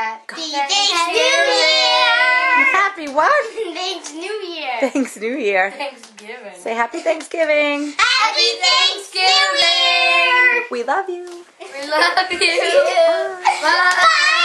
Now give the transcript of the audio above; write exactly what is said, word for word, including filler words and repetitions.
Happy Thanksnewyear! Happy what? Thanksnewyear. Thanksnewyear. Thanksgiving. Say happy Thanksgiving. Happy Thanksgiving! We love you. We love you. Bye. Bye!